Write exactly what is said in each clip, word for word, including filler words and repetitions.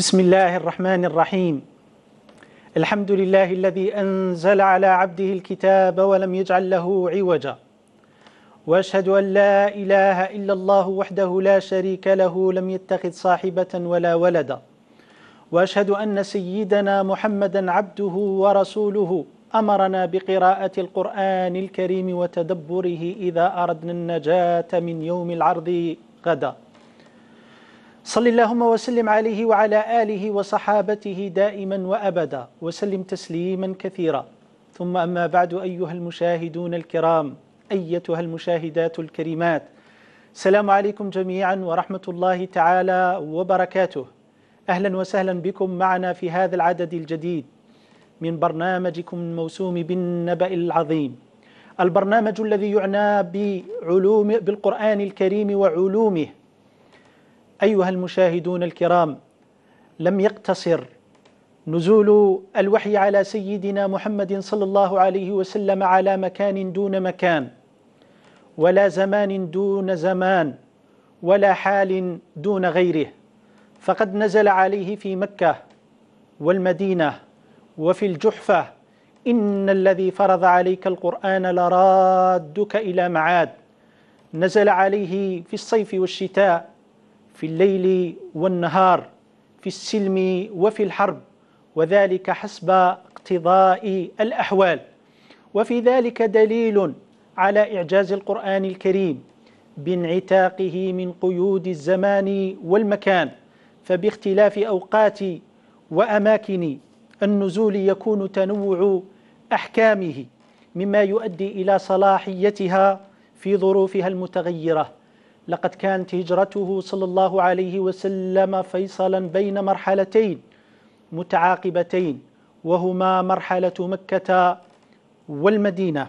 بسم الله الرحمن الرحيم. الحمد لله الذي أنزل على عبده الكتاب ولم يجعل له عوجا، وأشهد أن لا إله إلا الله وحده لا شريك له لم يتخذ صاحبة ولا ولدا، وأشهد أن سيدنا محمدا عبده ورسوله أمرنا بقراءة القرآن الكريم وتدبره إذا أردنا النجاة من يوم العرض غدا. صل اللهم وسلم عليه وعلى آله وصحابته دائما وأبدا، وسلم تسليما كثيرا. ثم أما بعد، أيها المشاهدون الكرام، أيتها المشاهدات الكريمات، السلام عليكم جميعا ورحمة الله تعالى وبركاته. أهلا وسهلا بكم معنا في هذا العدد الجديد من برنامجكم الموسوم بالنبأ العظيم، البرنامج الذي يعنى بعلوم بالقرآن الكريم وعلومه. أيها المشاهدون الكرام، لم يقتصر نزول الوحي على سيدنا محمد صلى الله عليه وسلم على مكان دون مكان، ولا زمان دون زمان، ولا حال دون غيره، فقد نزل عليه في مكة والمدينة وفي الجحفة: إن الذي فرض عليك القرآن لرادك إلى معاد. نزل عليه في الصيف والشتاء، في الليل والنهار، في السلم وفي الحرب، وذلك حسب اقتضاء الأحوال. وفي ذلك دليل على إعجاز القرآن الكريم بانعتاقه من قيود الزمان والمكان، فباختلاف أوقات وأماكن النزول يكون تنوع أحكامه، مما يؤدي إلى صلاحيتها في ظروفها المتغيرة. لقد كانت هجرته صلى الله عليه وسلم فيصلا بين مرحلتين متعاقبتين، وهما مرحلة مكة والمدينة.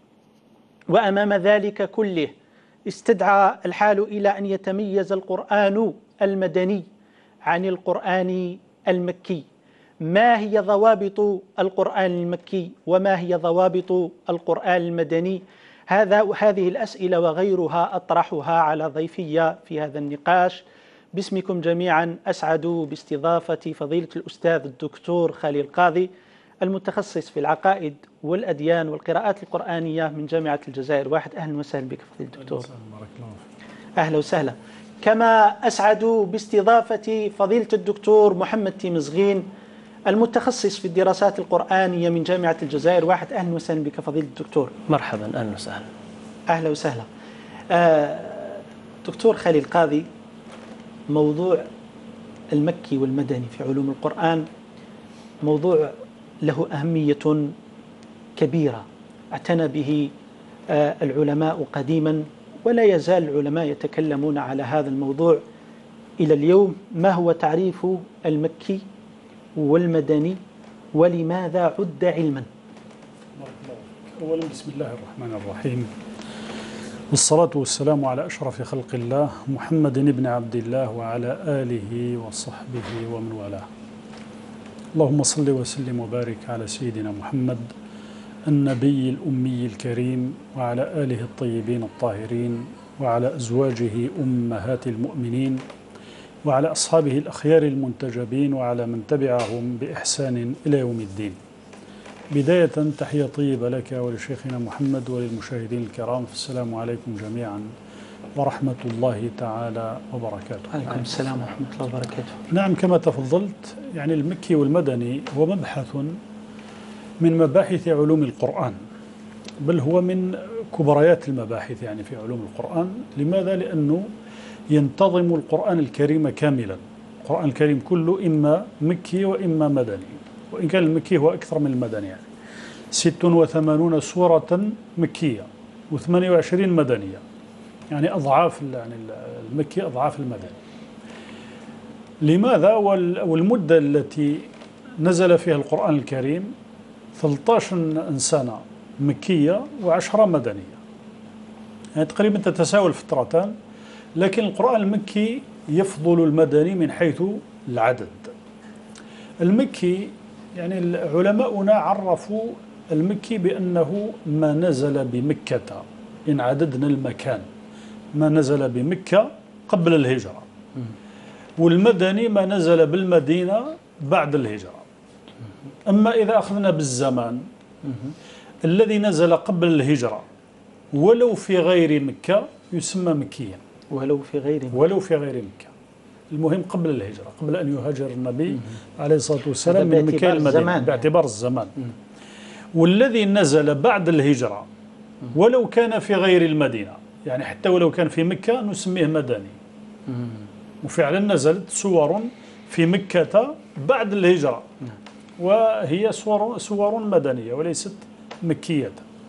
وأمام ذلك كله استدعى الحال إلى أن يتميز القرآن المدني عن القرآن المكي. ما هي ضوابط القرآن المكي وما هي ضوابط القرآن المدني؟ هذا هذه الأسئلة وغيرها أطرحها على ضيفي في هذا النقاش. باسمكم جميعا أسعد باستضافة فضيلة الأستاذ الدكتور خالد القاضي، المتخصص في العقائد والأديان والقراءات القرآنية من جامعة الجزائر واحد. أهلا وسهلا بك فضيلة الدكتور. أهلا وسهلا. كما أسعد باستضافة فضيلة الدكتور محمد تيمزغين، المتخصص في الدراسات القرآنية من جامعة الجزائر واحد. أهلا وسهلا بك فضيلة الدكتور. مرحبا، أهلا وسهلا. أهلا وسهلا. آه دكتور خالد القاضي، موضوع المكي والمدني في علوم القرآن موضوع له أهمية كبيرة، اعتنى به آه العلماء قديما، ولا يزال العلماء يتكلمون على هذا الموضوع إلى اليوم. ما هو تعريف المكي والمدني، ولماذا عد علما؟ أولا بسم الله الرحمن الرحيم، والصلاة والسلام على أشرف خلق الله محمد بن عبد الله وعلى آله وصحبه ومن والاه. اللهم صل وسلم وبارك على سيدنا محمد النبي الأمي الكريم وعلى آله الطيبين الطاهرين وعلى أزواجه أمهات المؤمنين وعلى أصحابه الأخيار المنتجبين وعلى من تبعهم بإحسان إلى يوم الدين. بداية تحية طيبة لك ولشيخنا محمد وللمشاهدين الكرام، السلام عليكم جميعا ورحمة الله تعالى وبركاته. عليكم السلام ورحمة الله وبركاته. نعم، كما تفضلت، يعني المكي والمدني هو مبحث من مباحث علوم القرآن، بل هو من كبريات المباحث يعني في علوم القرآن. لماذا؟ لأنه ينتظم القرآن الكريم كاملا. القرآن الكريم كله إما مكي وإما مدني، وإن كان المكي هو أكثر من المدني، يعني ست وثمانون سورة مكية وثمانية وعشرين مدنية، يعني أضعاف يعني المكي أضعاف المدني. لماذا؟ والمدة التي نزل فيها القرآن الكريم ثلاثة عشر سنة مكية وعشرة مدنية، يعني تقريبا تتساوى الفترتان، لكن القرآن المكي يفضل المدني من حيث العدد. المكي يعني علماؤنا عرفوا المكي بأنه ما نزل بمكة، إن عددنا المكان، ما نزل بمكة قبل الهجرة. والمدني ما نزل بالمدينة بعد الهجرة. أما إذا أخذنا بالزمان الذي نزل قبل الهجرة ولو في غير مكة يسمى مكيا، ولو في غير مكة. ولو في غير مكة، المهم قبل الهجرة، قبل أن يهاجر النبي عليه الصلاة والسلام من مكة إلى المدينة باعتبار الزمان. والذي نزل بعد الهجرة ولو كان في غير المدينة، يعني حتى ولو كان في مكة نسميه مدني. وفعلا نزلت سور في مكة بعد الهجرة، وهي سور سور مدنية وليست مكية.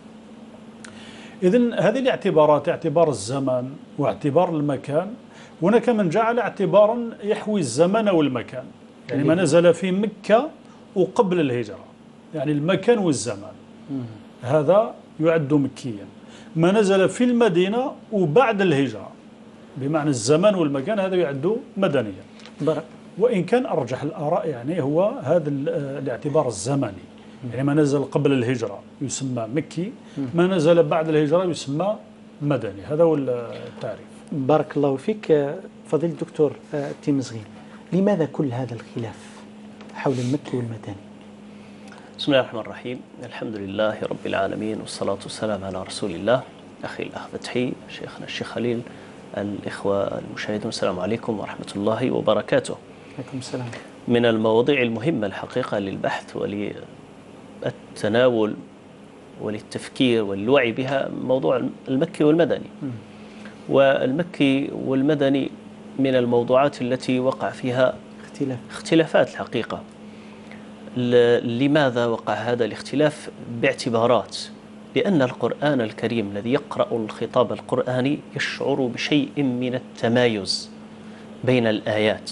إذن هذه الاعتبارات، اعتبار الزمان واعتبار المكان، هناك من جعل اعتبارا يحوي الزمان والمكان، يعني ما نزل في مكة وقبل الهجرة، يعني المكان والزمان هذا يعد مكيا. ما نزل في المدينة وبعد الهجرة بمعنى الزمان والمكان هذا يعد مدنيا. وإن كان أرجح الآراء يعني هو هذا الاعتبار الزمني، يعني ما نزل قبل الهجرة يسمى مكي، ما نزل بعد الهجرة يسمى مدني. هذا هو التعريف. بارك الله فيك فضيلة الدكتور التمزغين. لماذا كل هذا الخلاف حول المكي والمدني؟ بسم الله الرحمن الرحيم، الحمد لله رب العالمين، والصلاة والسلام على رسول الله. أخي الأخ فتحي، شيخنا الشيخ خليل، الإخوة المشاهدون، السلام عليكم ورحمة الله وبركاته. عليكم السلام. من المواضيع المهمة الحقيقة للبحث وللتناول وللتفكير والوعي بها موضوع المكي والمدني. والمكي والمدني من الموضوعات التي وقع فيها اختلاف. اختلافات الحقيقة. لماذا وقع هذا الاختلاف؟ باعتبارات، لأن القرآن الكريم الذي يقرأ الخطاب القرآني يشعر بشيء من التمايز بين الآيات،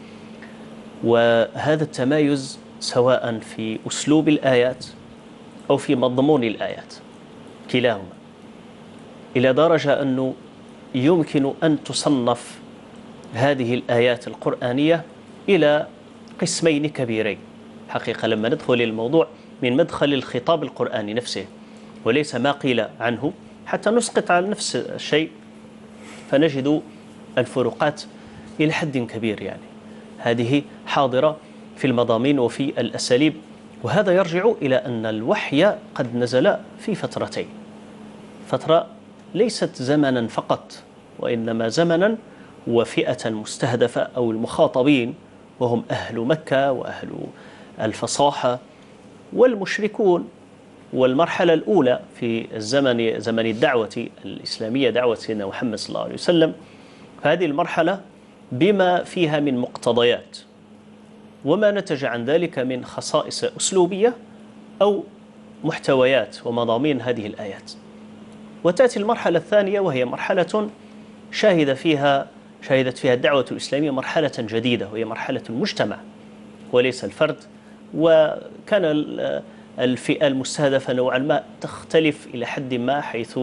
وهذا التمايز سواء في أسلوب الآيات أو في مضمون الآيات، كلاهما، إلى درجة أنه يمكن أن تصنف هذه الآيات القرآنية إلى قسمين كبيرين حقيقة لما ندخل الموضوع من مدخل الخطاب القرآني نفسه وليس ما قيل عنه، حتى نسقط على نفس الشيء فنجد الفروقات إلى حد كبير. يعني هذه حاضرة في المضامين وفي الأساليب، وهذا يرجع إلى أن الوحي قد نزل في فترتين، فترة ليست زمنا فقط وإنما زمنا وفئة مستهدفة أو المخاطبين، وهم أهل مكة وأهل الفصاحة والمشركون. والمرحلة الأولى في الزمن زمن الدعوة الإسلامية، دعوة سيدنا محمد صلى الله عليه وسلم، هذه المرحلة بما فيها من مقتضيات وما نتج عن ذلك من خصائص أسلوبية أو محتويات ومضامين هذه الآيات. وتأتي المرحلة الثانية وهي مرحلة شاهد فيها شهدت فيها الدعوة الإسلامية مرحلة جديدة، وهي مرحلة المجتمع وليس الفرد. وكان الفئة المستهدفة نوعا ما تختلف إلى حد ما، حيث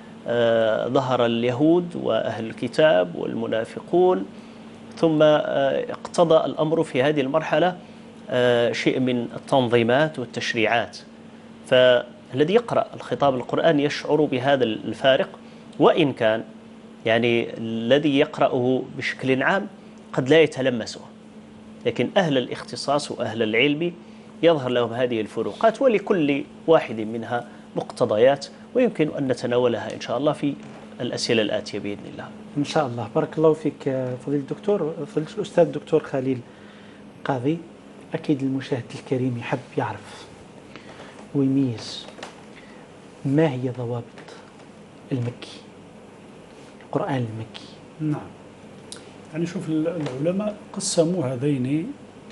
ظهر اليهود وأهل الكتاب والمنافقون، ثم اقتضى الأمر في هذه المرحلة شيء من التنظيمات والتشريعات. فالذي يقرأ الخطاب القرآني يشعر بهذا الفارق، وإن كان يعني الذي يقرأه بشكل عام قد لا يتلمسه، لكن أهل الاختصاص وأهل العلم يظهر لهم هذه الفروقات، ولكل واحد منها مقتضيات، ويمكن أن نتناولها إن شاء الله في الأسئلة الآتية بإذن الله. إن شاء الله. بارك الله فيك فضيلة الدكتور. فضيلة الأستاذ الدكتور خليل قاضي، أكيد المشاهد الكريم يحب يعرف ويميز ما هي ضوابط المكي، القرآن المكي. نعم، يعني شوف العلماء قسموا هذين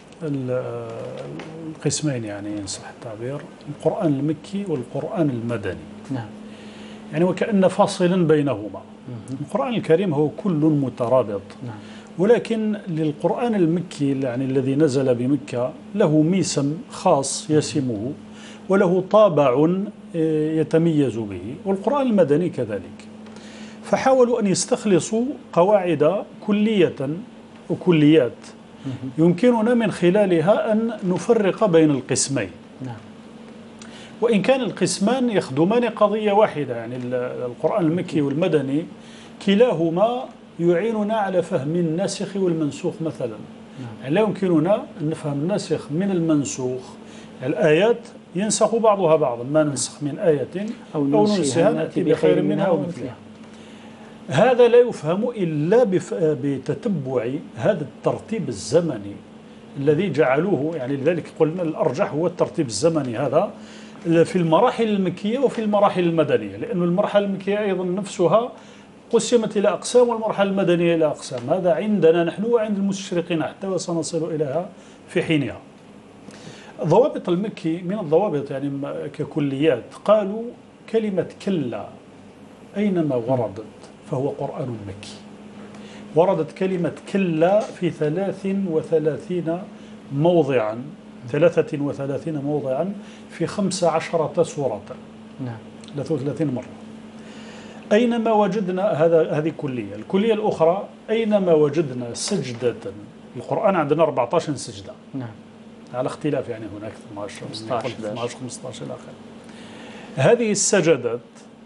القسمين، يعني إن صح التعبير، القرآن المكي والقرآن المدني. نعم. يعني وكأن فاصلا بينهما. القرآن الكريم هو كل مترابط. نعم. ولكن للقرآن المكي يعني الذي نزل بمكة له ميسم خاص يسمه وله طابع يتميز به، والقرآن المدني كذلك. فحاولوا أن يستخلصوا قواعد كلية وكليات يمكننا من خلالها أن نفرق بين القسمين. نعم. وإن كان القسمان يخدمان قضية واحدة، يعني القرآن المكي والمدني كلاهما يعيننا على فهم الناسخ والمنسوخ مثلا. يعني لا يمكننا أن نفهم الناسخ من المنسوخ. الآيات ينسخ بعضها بعضا، ما ننسخ من آية أو ننسها نأتي بخير منها ومثلها. هذا لا يفهم إلا بتتبع هذا الترتيب الزمني الذي جعلوه، يعني لذلك قلنا الأرجح هو الترتيب الزمني هذا في المراحل المكية وفي المراحل المدنية، لأن المرحلة المكية أيضا نفسها قسمت إلى أقسام والمرحلة المدنية إلى أقسام. هذا عندنا نحن وعند المستشرقين حتى، وسنصل إليها في حينها. ضوابط المكي من الضوابط يعني ككليات، قالوا كلمة كلا أينما وردت فهو قرآن مكي. وردت كلمة كلا في ثلاث وثلاثين موضعا ثلاثة وثلاثين موضعا في خمس عشرة سورة. نعم. ثلاثة وثلاثين مرة. أينما وجدنا، هذا هذه كلية. الكلية الأخرى أينما وجدنا سجدة، القرآن عندنا أربعة عشر سجدة. نعم. على اختلاف يعني هناك اثنا عشر اثنا عشر خمسة عشر إلى آخره. هذه السجدات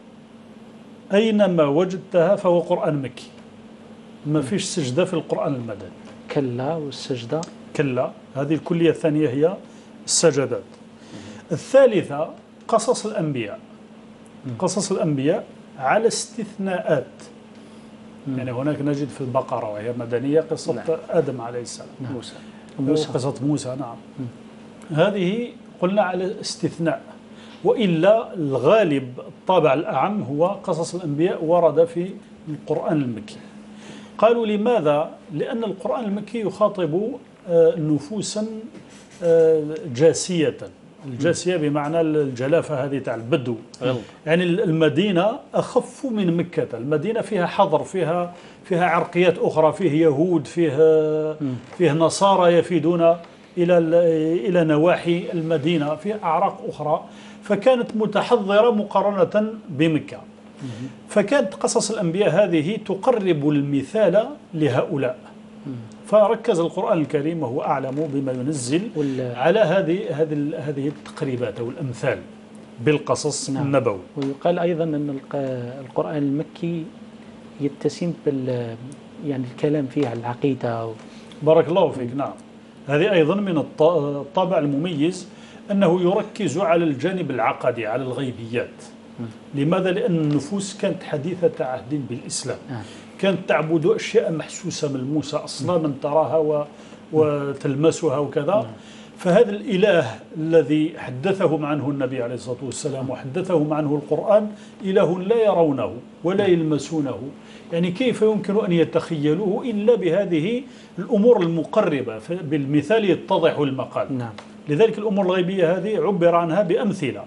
أينما وجدتها فهو قرآن مكي. ما فيش سجدة في القرآن المدني. كلا والسجدة. كلا، هذه الكلية الثانية هي السجدات. الثالثة قصص الأنبياء. قصص الأنبياء على استثناءات. يعني هناك نجد في البقرة وهي مدنية قصة نعم. آدم عليه السلام. نعم. موسى. موسى. قصة موسى نعم. م. هذه قلنا على استثناء، وإلا الغالب الطابع الأعم هو قصص الأنبياء ورد في القرآن المكي. قالوا لماذا؟ لأن القرآن المكي يخاطب نفوسا جاسية. الجاسية بمعنى الجلافة هذه تاع البدو. يعني المدينة أخف من مكة. المدينة فيها حضر، فيها فيها عرقيات أخرى، فيه يهود، فيه فيه نصارى يفيدون إلى إلى نواحي المدينة، فيه أعراق أخرى، فكانت متحضرة مقارنة بمكة. فكانت قصص الأنبياء هذه تقرب المثال لهؤلاء. فركز القرآن الكريم وهو أعلم بما ينزل على هذه هذه هذه التقريبات أو الأمثال بالقصص نعم. النبوي. ويقال أيضا أن القرآن المكي يتسم بال يعني الكلام فيه على العقيدة. بارك الله فيك. نعم، هذه أيضا من الطابع المميز أنه يركز على الجانب العقدي، على الغيبيات. لماذا؟ لأن النفوس كانت حديثة عهد بالإسلام. كانت تعبد أشياء محسوسة ملموسة، أصناما تراها و... وتلمسها وكذا. فهذا الإله الذي حدثهم عنه النبي عليه الصلاة والسلام وحدثهم عنه القرآن إله لا يرونه ولا يلمسونه. يعني كيف يمكن أن يتخيلوه إلا بهذه الأمور المقربة؟ بالمثال يتضح المقال. نعم. لذلك الأمور الغيبية هذه عبر عنها بأمثلة.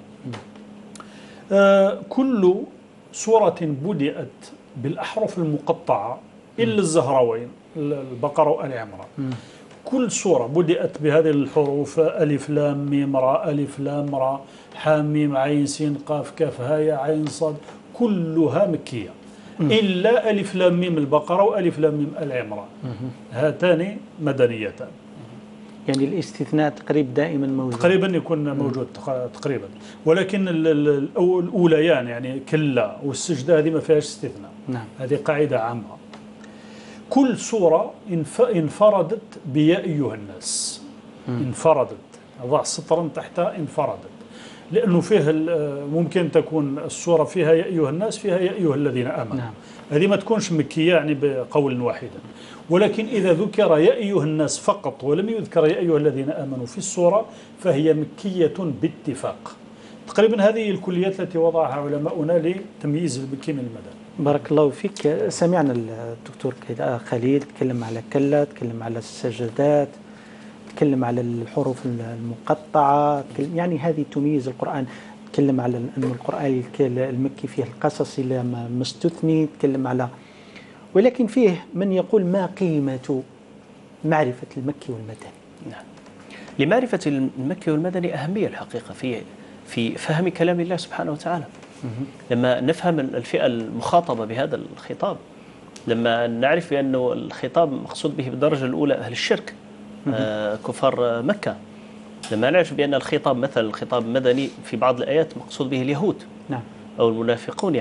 آه كل سورة بدأت بالأحرف المقطعة إلا الزهراوين البقرة وآل عمران. كل سورة بدأت بهذه الحروف ألف لام ميم را، ألف لام را، حام ميم عين سين قاف كاف هاء عين صاد، كلها مكية إلا ألف لام ميم البقرة وألف لام ميم آل عمران، هاتان مدنيتان. يعني الاستثناء تقريبا دائما موجود. تقريبا يكون موجود تقريبا، ولكن الأوليان يعني كلا والسجدة هذه ما فيهاش استثناء. نعم. هذه قاعدة عامة. كل سورة انفردت بيا أيها الناس. م. انفردت، ضع سطرا تحتها انفردت، لأنه فيه ممكن تكون السورة فيها يا أيها الناس، فيها يا أيها الذين آمنوا. نعم. هذه ما تكونش مكية يعني بقول واحدا. ولكن إذا ذكر يا أيها الناس فقط ولم يذكر يا أيها الذين آمنوا في السورة فهي مكية باتفاق. تقريبا هذه الكليات التي وضعها علماؤنا لتمييز المكي من المدني. بارك الله فيك. سمعنا الدكتور خليل تكلم على كلا، تكلم على السجدات، تكلم على الحروف المقطعة، يعني هذه تميز القرآن. تكلم على أن القرآن المكي فيه القصص إلى ما استثني، تكلم على، ولكن فيه من يقول ما قيمة معرفة المكي والمدني؟ نعم. لمعرفة المكي والمدني أهمية الحقيقة في في فهم كلام الله سبحانه وتعالى. لما نفهم الفئة المخاطبة بهذا الخطاب، لما نعرف بأنه الخطاب مقصود به بالدرجة الأولى أهل الشرك، آه كفار مكة، لما نعرف بأن الخطاب مثلا الخطاب المدني في بعض الآيات مقصود به اليهود. نعم. أو المنافقون يعني.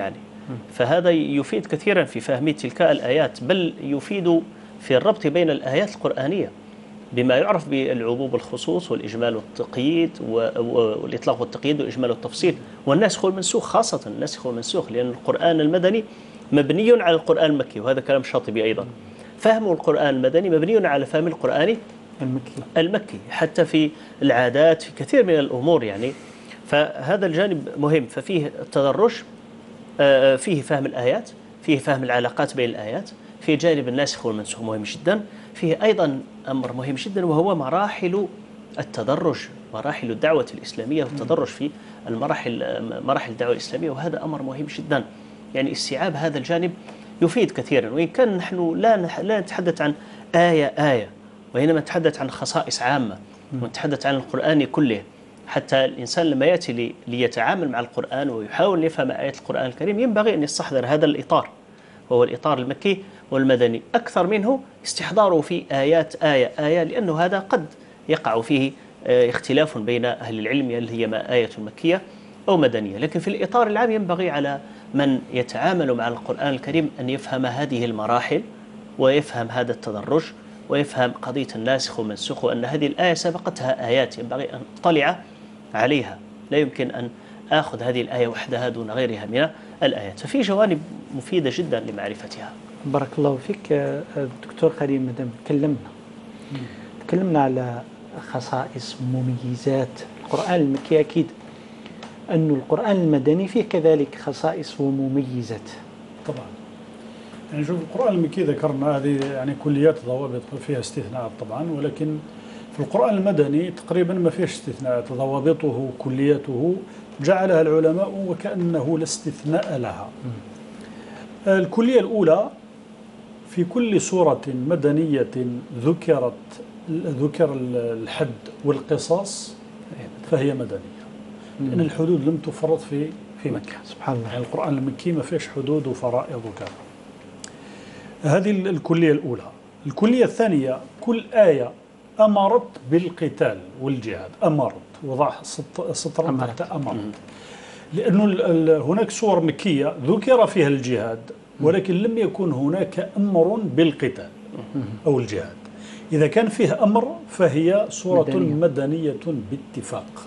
فهذا يفيد كثيرا في فهم تلك الآيات، بل يفيد في الربط بين الآيات القرآنية بما يعرف بالعموم والخصوص والإجمال والتقييد والإطلاق والتقييد والإجمال والتفصيل والناسخ والمنسوخ، خاصة الناسخ والمنسوخ، لأن القرآن المدني مبني على القرآن المكي، وهذا كلام الشاطبي أيضا. فهم القرآن المدني مبني على فهم القرآن المكي المكي حتى في العادات، في كثير من الأمور يعني. فهذا الجانب مهم. ففيه التدرج، فيه فهم الآيات، فيه فهم العلاقات بين الآيات، فيه جانب الناسخ والمنسوخ مهم جدا، فيه أيضا أمر مهم جدا وهو مراحل التدرج، مراحل الدعوة الإسلامية والتدرج في المراحل، مراحل الدعوة الإسلامية، وهذا أمر مهم جدا. يعني استيعاب هذا الجانب يفيد كثيرا، وإن كان نحن لا لا نتحدث عن آية آية، وإنما نتحدث عن خصائص عامة، ونتحدث عن القرآن كله. حتى الإنسان لما يأتي لي ليتعامل مع القرآن ويحاول يفهم آيات القرآن الكريم ينبغي أن يستحضر هذا الإطار، وهو الإطار المكي والمدني، أكثر منه استحضاره في آيات آية آية، لأنه هذا قد يقع فيه اختلاف بين أهل العلم هل هي ما آية مكية أو مدنية. لكن في الإطار العام ينبغي على من يتعامل مع القرآن الكريم أن يفهم هذه المراحل، ويفهم هذا التدرج، ويفهم قضية الناسخ والمنسوخ، وأن هذه الآية سبقتها آيات ينبغي أن أطلع عليها، لا يمكن أن آخذ هذه الآية وحدها دون غيرها من الآيات. ففي جوانب مفيدة جدا لمعرفتها. بارك الله فيك دكتور كريم. مدام تكلمنا تكلمنا على خصائص مميزات القرآن المكي، أكيد أن القرآن المدني فيه كذلك خصائص ومميزات. طبعا يعني شوف، القرآن المكي ذكرنا هذه يعني كليات ضوابط فيها استثناءات طبعا، ولكن في القرآن المدني تقريبا ما فيش استثناءات، ضوابطه كلياته جعلها العلماء وكأنه لا استثناء لها. الكلية الأولى: في كل سورة مدنية ذكرت ذكر الحد والقصاص فهي مدنية، لأن الحدود لم تفرض في في مكة. سبحان الله. يعني القرآن المكي ما فيش حدود وفرائض وكذا. هذه الكلية الأولى. الكلية الثانية: كل آية أمرت بالقتال والجهاد، أمرت، وضع سطر تحت أمرت، لأنه هناك سور مكية ذكر فيها الجهاد ولكن لم يكن هناك أمر بالقتال أو الجهاد. إذا كان فيه أمر فهي سورة مدنية, مدنية باتفاق.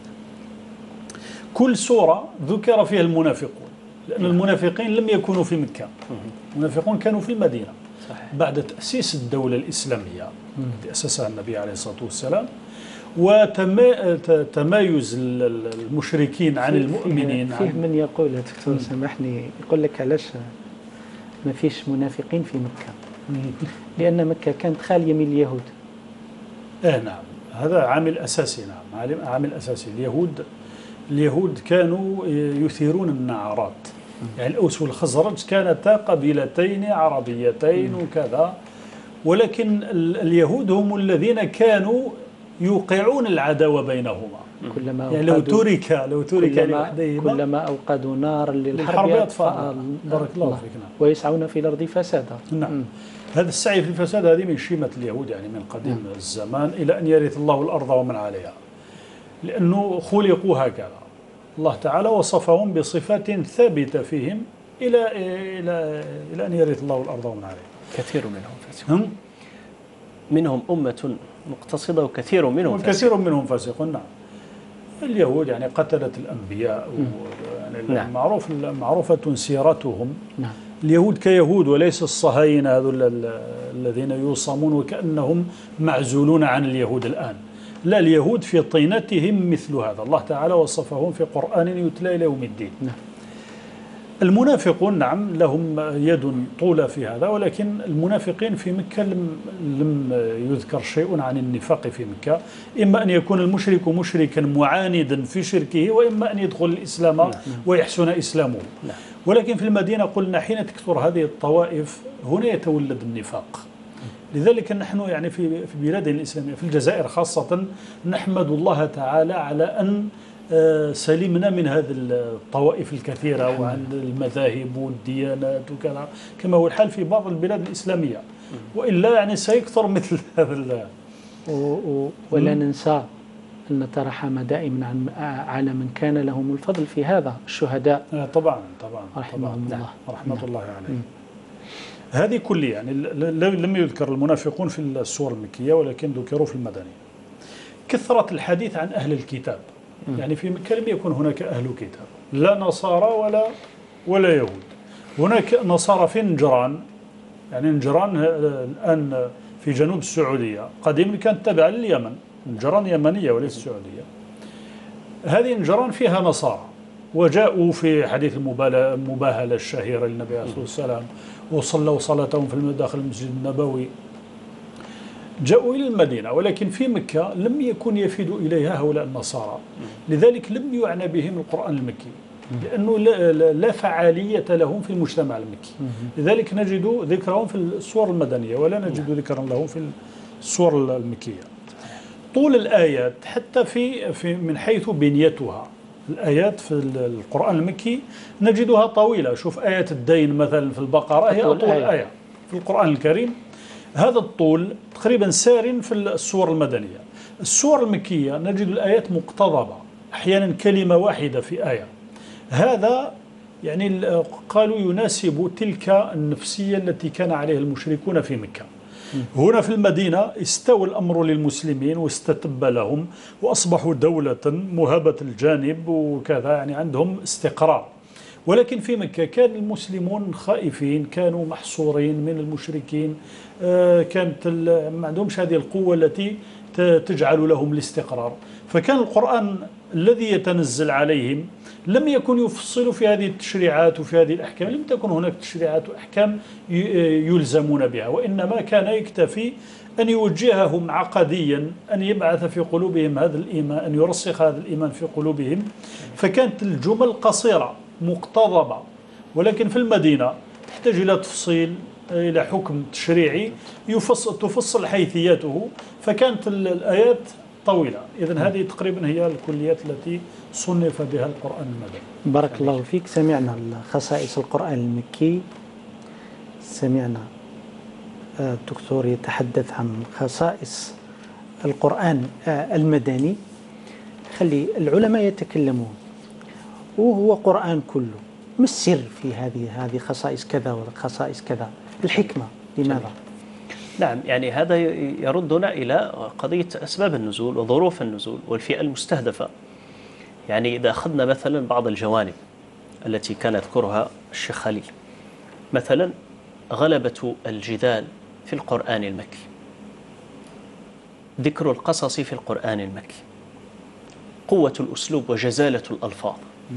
كل سورة ذكر فيها المنافقون، لأن المنافقين لم يكونوا في مكة، المنافقون كانوا في المدينة صحيح. بعد تأسيس الدولة الإسلامية التي أسسها النبي عليه الصلاة والسلام، وتمايز المشركين عن المؤمنين. فيه من يقول يا دكتور سامحني، يقول لك علاش ما فيش منافقين في مكة؟ لأن مكة كانت خالية من اليهود. آه نعم، هذا عامل أساسي. نعم، عامل أساسي. اليهود اليهود كانوا يثيرون النعرات، يعني الأوس والخزرج كانتا قبيلتين عربيتين وكذا، ولكن اليهود هم الذين كانوا يوقعون العداوة بينهما. كلما يعني لو ترك لو ترك لوحدهما كلما أوقدوا نارا للحرب يطفأ. بارك الله فيك. نعم. ويسعون في الأرض فسادا. نعم. هذا السعي في الفساد هذه من شيمة اليهود، يعني من قديم نعم. الزمان إلى أن يرث الله الأرض ومن عليها، لأنه خلقوا هكذا. الله تعالى وصفهم بصفات ثابتة فيهم إلى إلى إلى أن يرث الله الأرض ومن عليها. كثير منهم فاسقون، منهم أمة مقتصدة وكثير منهم وكثير فاسقون. منهم فاسقون. نعم. اليهود يعني قتلت الأنبياء، يعني نعم. معروف معروفة سيرتهم. نعم. اليهود كيهود وليس الصهاينة هذول الذين يوصمون وكأنهم معزولون عن اليهود الآن. لا، اليهود في طينتهم مثل هذا، الله تعالى وصفهم في قرآن يتلى إلى يوم الدين. نعم. المنافقون نعم لهم يد طولة في هذا، ولكن المنافقين في مكة لم, لم يذكر شيء عن النفاق في مكة. إما أن يكون المشرك مشركا معاندا في شركه، وإما أن يدخل الإسلام نعم. ويحسن إسلامه. نعم. ولكن في المدينة قلنا حين تكثر هذه الطوائف هنا يتولد النفاق. لذلك نحن يعني في في بلادنا الإسلامية في الجزائر خاصة نحمد الله تعالى على أن سلمنا من هذه الطوائف الكثيرة وعن المذاهب والديانات وكذا، كما هو الحال في بعض البلاد الإسلامية، وإلا يعني سيكثر مثل هذا. ولا ننسى أن نترحم دائما عن على من كان لهم الفضل في هذا، الشهداء. آه طبعا طبعا رحمهم طبعا الله. رحمة نعم. الله عليه. هذه كلها يعني لم يذكر المنافقون في السور المكية ولكن ذكروا في المدنية. كثرة الحديث عن أهل الكتاب، يعني في مكة لم يكن هناك أهل كتاب، لا نصارى ولا ولا يهود. هناك نصارى في نجران، يعني نجران الآن في جنوب السعودية، قديما كانت تابعة لليمن، نجران يمنية وليس سعودية. هذه نجران فيها نصارى، وجاءوا في حديث المباهلة الشهيرة للنبي عليه الصلاة والسلام، وصلوا صلاتهم في داخل المسجد النبوي. جاءوا إلى المدينة، ولكن في مكة لم يكن يفيد إليها هؤلاء النصارى، لذلك لم يعنى بهم القرآن المكي، لأنه لا فعالية لهم في المجتمع المكي. لذلك نجد ذكرهم في السور المدنية ولا نجد ذكرا لهم في السور المكية. طول الآيات حتى في, في من حيث بنيتها، الآيات في القرآن المكي نجدها طويلة. شوف آية الدين مثلا في البقرة هي أطول آية في القرآن الكريم، هذا الطول تقريبا سار في السور المدنية. السور المكية نجد الآيات مقتضبة، أحيانا كلمة واحدة في آية. هذا يعني قالوا يناسب تلك النفسية التي كان عليها المشركون في مكة. هنا في المدينة استوى الأمر للمسلمين واستتب لهم وأصبحوا دولة مهابة الجانب وكذا، يعني عندهم استقرار. ولكن في مكة كان المسلمون خائفين، كانوا محصورين من المشركين، كانت ما عندهمش هذه القوة التي تجعل لهم الاستقرار. فكان القرآن الذي يتنزل عليهم لم يكن يفصل في هذه التشريعات وفي هذه الأحكام، لم تكن هناك تشريعات وأحكام يلزمون بها، وإنما كان يكتفي أن يوجههم عقديا، أن يبعث في قلوبهم هذا الإيمان، أن يرسخ هذا الإيمان في قلوبهم. فكانت الجمل قصيرة مقتضبة، ولكن في المدينة تحتاج إلى تفصيل، إلى حكم تشريعي يفصل تفصل حيثياته، فكانت الآيات طويلة. إذن هذه تقريبا هي الكليات التي صنف بها القرآن المدني. بارك الله فيك. سمعنا خصائص القرآن المكي، سمعنا الدكتور يتحدث عن خصائص القرآن المدني. خلي العلماء يتكلمون، وهو قرآن كله. ما السر في هذه هذه خصائص كذا وخصائص كذا؟ الحكمة لماذا؟ نعم، يعني هذا يردنا إلى قضية أسباب النزول وظروف النزول والفئة المستهدفة. يعني إذا أخذنا مثلا بعض الجوانب التي كان يذكرها الشيخ خليل، مثلا غلبة الجدال في القرآن المكي، ذكر القصص في القرآن المكي، قوة الأسلوب وجزالة الألفاظ.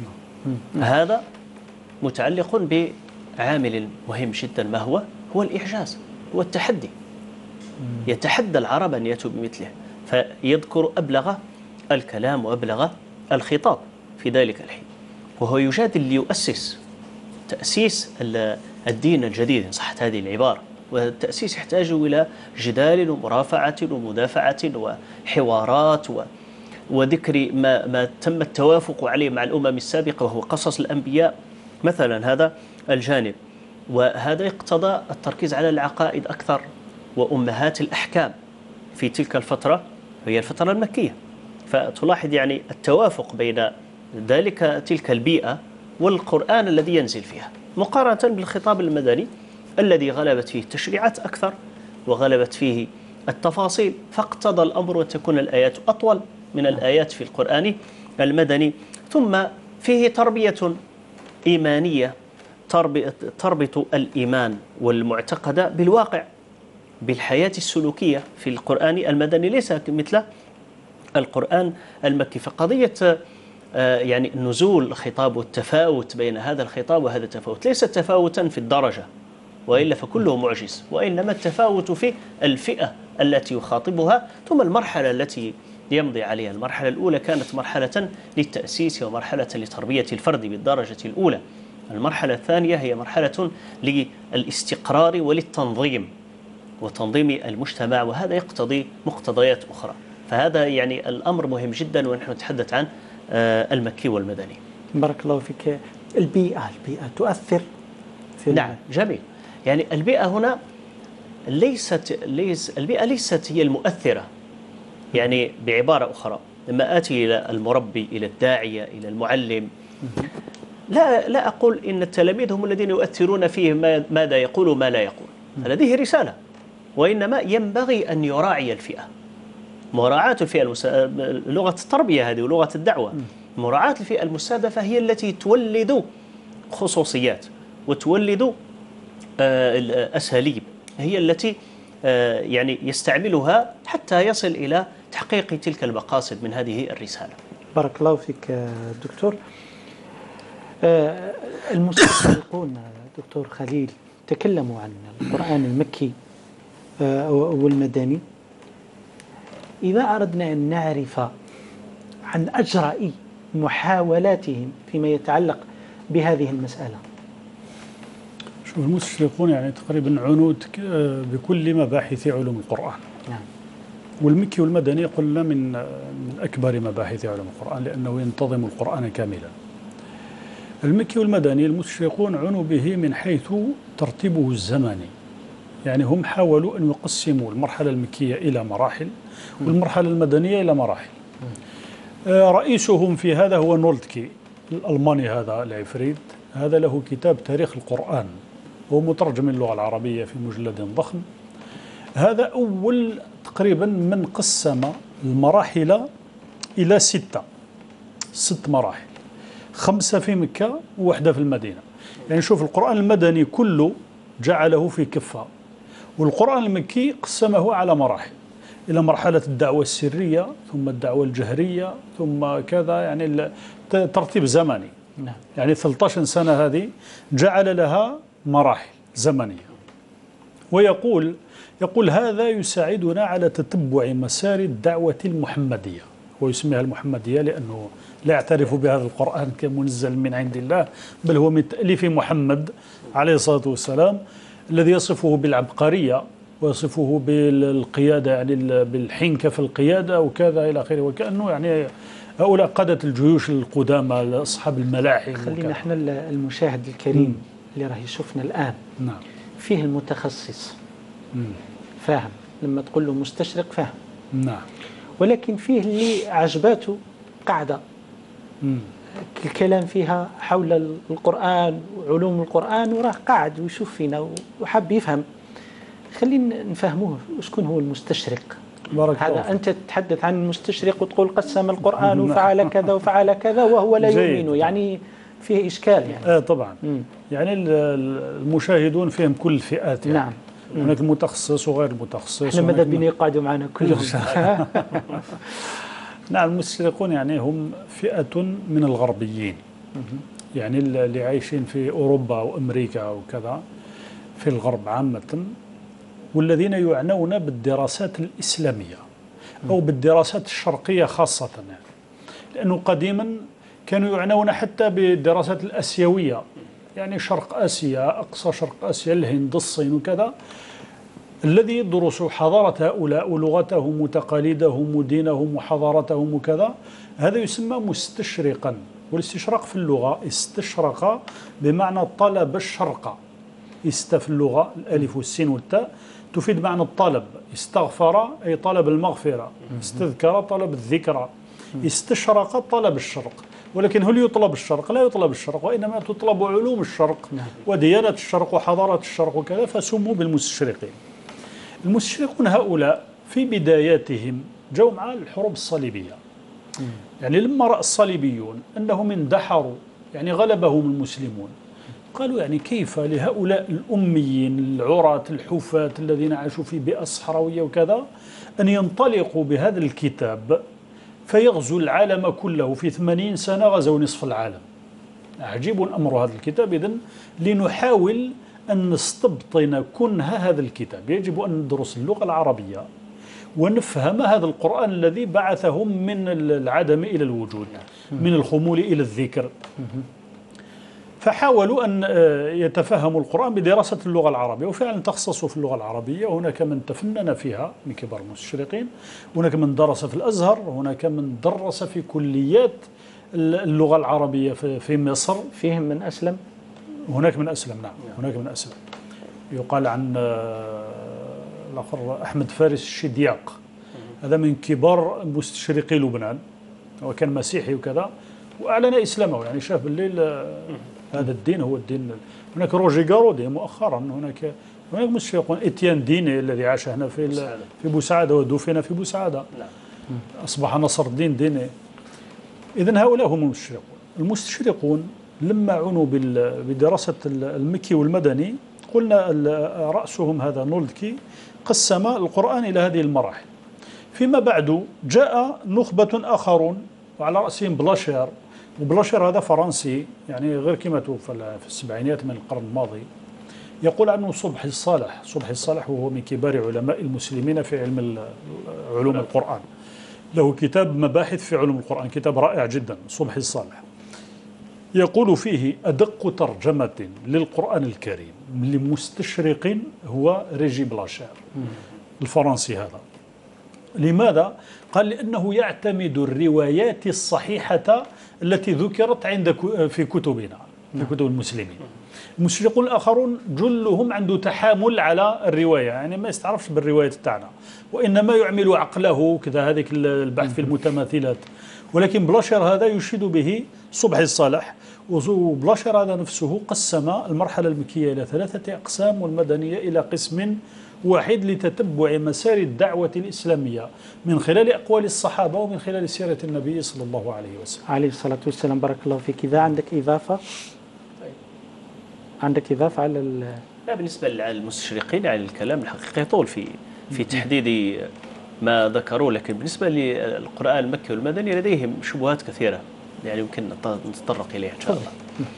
هذا متعلق بعامل مهم جدا، ما هو؟ هو الإعجاز، هو التحدي. يتحدى العرب أن يأتوا بمثله، فيذكر أبلغ الكلام وأبلغ الخطاب في ذلك الحين، وهو يجادل ليؤسس تأسيس الدين الجديد إن صحت هذه العبارة. والتأسيس يحتاج إلى جدال ومرافعة ومدافعة وحوارات وذكر ما, ما تم التوافق عليه مع الأمم السابقة، وهو قصص الأنبياء مثلا. هذا الجانب، وهذا اقتضى التركيز على العقائد أكثر وأمهات الأحكام في تلك الفترة، هي الفترة المكية. فتلاحظ يعني التوافق بين ذلك تلك البيئة والقرآن الذي ينزل فيها، مقارنة بالخطاب المدني الذي غلبت فيه التشريعات أكثر وغلبت فيه التفاصيل، فاقتضى الأمر أن تكون الآيات أطول من الآيات في القرآن المدني. ثم فيه تربية إيمانية تربط الإيمان والمعتقد بالواقع، بالحياة السلوكية في القرآن المدني، ليس مثل القرآن المكي. فقضية يعني النزول الخطاب والتفاوت بين هذا الخطاب وهذا التفاوت ليس تفاوتا في الدرجة، وإلا فكله معجز، وإنما التفاوت في الفئة التي يخاطبها، ثم المرحلة التي يمضي عليها. المرحلة الأولى كانت مرحلة للتأسيس ومرحلة لتربية الفرد بالدرجة الأولى. المرحلة الثانية هي مرحلة للاستقرار وللتنظيم وتنظيم المجتمع، وهذا يقتضي مقتضيات أخرى. فهذا يعني الأمر مهم جدا ونحن نتحدث عن المكي والمدني. بارك الله فيك. البيئة البيئة تؤثر في نعم، جميل. يعني البيئة هنا ليست ليس البيئة ليست هي المؤثرة، يعني بعبارة أخرى لما آتي إلى المربي، إلى الداعية، إلى المعلم، لا لا أقول إن التلاميذ هم الذين يؤثرون فيه ماذا يقول وما لا يقول، هذه رسالة، وإنما ينبغي أن يراعي الفئة، مراعاة الفئة المس... لغة التربية هذه ولغة الدعوة، مراعاة الفئة المستهدفة هي التي تولد خصوصيات وتولد أساليب، هي التي يعني يستعملها حتى يصل إلى تحقيق تلك المقاصد من هذه الرسالة. بارك الله فيك دكتور. المستشرقون دكتور خليل تكلموا عن القرآن المكي والمدني. إذا أردنا أن نعرف عن أجراء محاولاتهم فيما يتعلق بهذه المسألة. شوف، المستشرقون يعني تقريبا عنود بكل مباحث علوم القرآن. نعم. والمكي والمدني قلنا من من أكبر مباحث علوم القرآن لأنه ينتظم القرآن كاملا. المكي والمدني المستشرقون عنوا به من حيث ترتيبه الزمني، يعني هم حاولوا أن يقسموا المرحلة المكية إلى مراحل والمرحلة المدنية إلى مراحل. رئيسهم في هذا هو نولتكي الألماني، هذا العفريت، هذا له كتاب تاريخ القرآن، هو مترجم من اللغة العربية في مجلد ضخم. هذا أول تقريبا من قسم المراحل إلى ستة ست مراحل، خمسة في مكة وواحدة في المدينة. يعني شوف، القرآن المدني كله جعله في كفة، والقرآن المكي قسمه على مراحل، إلى مرحلة الدعوة السرية ثم الدعوة الجهرية ثم كذا، يعني ترتيب زمني. نعم. يعني ثلاثة عشر سنة هذه جعل لها مراحل زمنية. ويقول يقول هذا يساعدنا على تتبع مسار الدعوة المحمدية، ويسميها المحمدية لأنه لا يعترف بهذا القرآن كمنزل من عند الله، بل هو من تأليف محمد عليه الصلاة والسلام، الذي يصفه بالعبقرية ويصفه بالقيادة، يعني بالحنكة في القيادة وكذا إلى آخره، وكأنه يعني هؤلاء قادة الجيوش القدامى أصحاب الملاحم. خلينا احنا المشاهد الكريم مم. اللي راه يشوفنا الآن، نعم، فيه المتخصص مم. فاهم، لما تقول له مستشرق فاهم، نعم، ولكن فيه اللي عجباته قاعدة مم. الكلام فيها حول القرآن وعلوم القرآن، وراه قاعد ويشوف فينا وحاب يفهم. خلينا نفهموه شكون هو المستشرق. بارك هذا الله. أنت تتحدث عن المستشرق وتقول قسم القرآن وفعل كذا وفعل كذا وهو لا يؤمن، يعني فيه إشكال يعني. آه طبعا. مم. يعني المشاهدون فيهم كل الفئات يعني. نعم. هناك المتخصص وغير المتخصص. احنا ماذا بنا يقعدوا معنا كلهم. نعم، المستشرقون يعني هم فئة من الغربيين، يعني اللي عايشين في أوروبا وأمريكا وكذا، في الغرب عامة، والذين يعنون بالدراسات الإسلامية أو بالدراسات الشرقية خاصة، يعني لأنه قديما كانوا يعنون حتى بالدراسات الآسيوية، يعني شرق آسيا، أقصى شرق آسيا، الهند، الصين وكذا. الذي يدرس حضارة هؤلاء ولغتهم وتقاليدهم ودينهم وحضارتهم وكذا، هذا يسمى مستشرقا. والاستشراق في اللغة استشرق بمعنى طلب الشرق. است في اللغة الألف والسين والتاء تفيد معنى الطلب. استغفر أي طلب المغفرة، استذكر طلب الذكرى، استشرق طلب الشرق. ولكن هل يطلب الشرق؟ لا يطلب الشرق، وإنما تطلب علوم الشرق وديانة الشرق وحضارة الشرق وكذا، فسموا بالمستشرقين. المستشرقون هؤلاء في بداياتهم جو مع الحروب الصليبية، يعني لما رأى الصليبيون أنهم اندحروا، يعني غلبهم المسلمون، قالوا يعني كيف لهؤلاء الأميين العراة الحفاة الذين عاشوا في بيئة صحراوية وكذا أن ينطلقوا بهذا الكتاب فيغزو العالم كله. في ثمانين سنة غزوا نصف العالم. عجيب أمر هذا الكتاب. إذن لنحاول أن نستبطن كنه هذا الكتاب يجب أن ندرس اللغة العربية ونفهم هذا القرآن الذي بعثهم من العدم إلى الوجود، من الخمول إلى الذكر. فحاولوا أن يتفهموا القرآن بدراسة اللغة العربية، وفعلا تخصصوا في اللغة العربية. وهناك من تفنن فيها من كبار المستشرقين، هناك من درس في الأزهر، هناك من درس في كليات اللغة العربية في مصر. فيهم من أسلم؟ هناك من أسلم، نعم، هناك من أسلم. يقال عن الآخر أحمد فارس الشدياق، هذا من كبار مستشرقي لبنان، وكان مسيحي وكذا، وأعلن إسلامه، يعني شاف بالليل هذا الدين هو الدين. هناك روجي غارودي مؤخرا، هناك هناك مستشرقون إتيان ديني الذي عاش هنا في في بوسعادة ودفن في بوسعادة، أصبح نصر الدين ديني. إذن هؤلاء هم المستشرقون. المستشرقون لما عنوا بدراسة المكي والمدني، قلنا رأسهم هذا نولدكي قسم القرآن إلى هذه المراحل. فيما بعد جاء نخبة آخرون وعلى رأسهم بلاشير، وبلاشير هذا فرنسي يعني غير كما توفى في السبعينيات من القرن الماضي. يقول عنه صبحي الصالح. صبحي الصالح وهو من كبار علماء المسلمين في علم علوم القرآن، له كتاب مباحث في علوم القرآن، كتاب رائع جدا صبحي الصالح. يقول فيه: أدق ترجمة للقرآن الكريم لمستشرق هو ريجي بلاشير الفرنسي هذا. لماذا؟ قال: لأنه يعتمد الروايات الصحيحة التي ذكرت عند في كتبنا، في كتب المسلمين. المستشرقون الآخرون جلهم عنده تحامل على الرواية، يعني ما يستعرفش بالرواية تاعنا، وإنما يعمل عقله كذا، هذيك البحث في المتماثلات. ولكن بلاشير هذا يشيد به صبحي الصالح، وبلاشير هذا نفسه قسم المرحلة المكية إلى ثلاثة أقسام والمدنية إلى قسم واحد لتتبع مسار الدعوة الإسلامية من خلال أقوال الصحابة ومن خلال سيرة النبي صلى الله عليه وسلم عليه الصلاة والسلام. بارك الله فيك. إذا عندك إضافة عندك إضافة على ال... لا، بالنسبة للمستشرقين يعني الكلام الحقيقي يطول في في تحديد ما ذكروا، لكن بالنسبة للقرآن المكي والمدني لديهم شبهات كثيرة يعني يمكن نتطرق إليها إن شاء الله.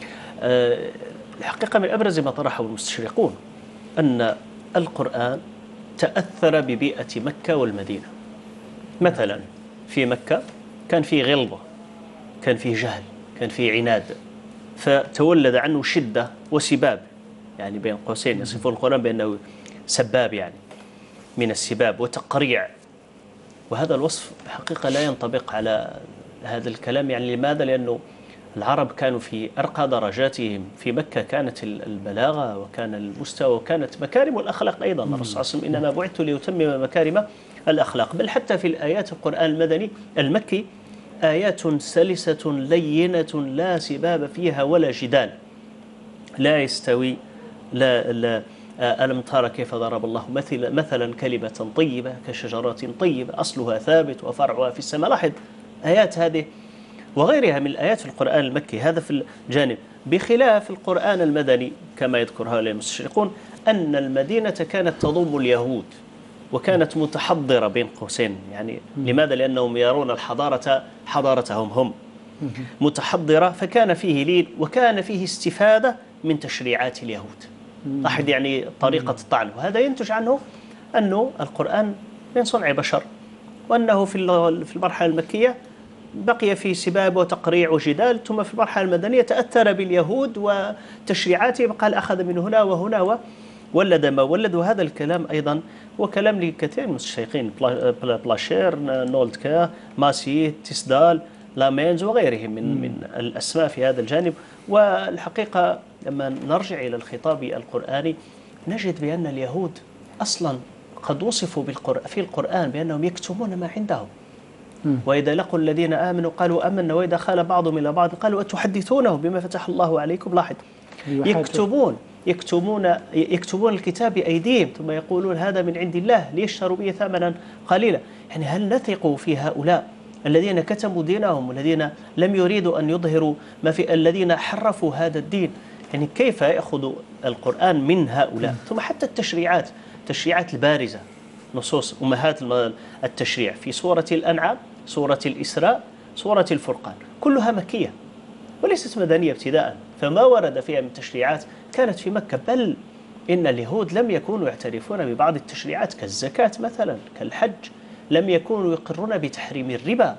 أه الحقيقة من أبرز ما طرحه المستشرقون أن القرآن تأثر ببيئة مكة والمدينة. مثلا في مكة كان في غلظة، كان في جهل، كان في عناد، فتولد عنه شدة وسباب، يعني بين قوسين يصفون القرآن بأنه سباب، يعني من السباب وتقريع. وهذا الوصف حقيقة لا ينطبق على هذا الكلام. يعني لماذا؟ لأنه العرب كانوا في أرقى درجاتهم. في مكة كانت البلاغة وكان المستوى وكانت مكارم الأخلاق أيضا. الرسول صلى الله عليه وسلم: إنما بعثت ليتمم مكارم الأخلاق. بل حتى في الآيات القرآن المدني المكي آيات سلسة لينة لا سباب فيها ولا جدال. لا يستوي لا, لا ألم ترى كيف ضرب الله مثلا مثلا كلمة طيبة كشجرة طيبة أصلها ثابت وفرعها في السماء. لاحظ آيات هذه وغيرها من الآيات القرآن المكي، هذا في الجانب. بخلاف القرآن المدني كما يذكر هؤلاء المستشرقون أن المدينة كانت تضم اليهود وكانت متحضرة بين قوسين. يعني لماذا؟ لأنهم يرون الحضارة حضارتهم هم، متحضرة، فكان فيه لين وكان فيه استفادة من تشريعات اليهود. لاحظ يعني طريقة الطعن. وهذا ينتج عنه أنه القرآن من صنع بشر، وأنه في المرحلة المكية بقي في سباب وتقريع وجدال، ثم في المرحلة المدنية تأثر باليهود وتشريعاتهم، قال أخذ من هنا وهنا وولد ما ولد. وهذا الكلام أيضا هو كلام لكثير من المستشرقين، بلاشير، نولدكا، ماسي، تيسدال، لامينز وغيرهم من من الأسماء في هذا الجانب. والحقيقة لما نرجع إلى الخطاب القرآني نجد بأن اليهود أصلا قد وصفوا في القرآن بأنهم يكتمون ما عندهم. وإذا لقوا الذين آمنوا قالوا آمنا وإذا خال بعضهم إلى بعض قالوا أتحدثونه بما فتح الله عليكم. لاحظ يكتبون يكتبون يكتبون الكتاب بأيديهم ثم يقولون هذا من عند الله ليشتروا به ثمنا قليلا. يعني هل نثق في هؤلاء الذين كتموا دينهم والذين لم يريدوا أن يظهروا ما في، الذين حرفوا هذا الدين؟ يعني كيف يأخذ القرآن من هؤلاء؟ ثم حتى التشريعات التشريعات البارزة، نصوص أمهات التشريع في سورة الأنعام، سورة الإسراء، سورة الفرقان، كلها مكية وليست مدنية ابتداء. فما ورد فيها من تشريعات كانت في مكة. بل إن اليهود لم يكونوا يعترفون ببعض التشريعات كالزكاة مثلا، كالحج، لم يكونوا يقرون بتحريم الربا.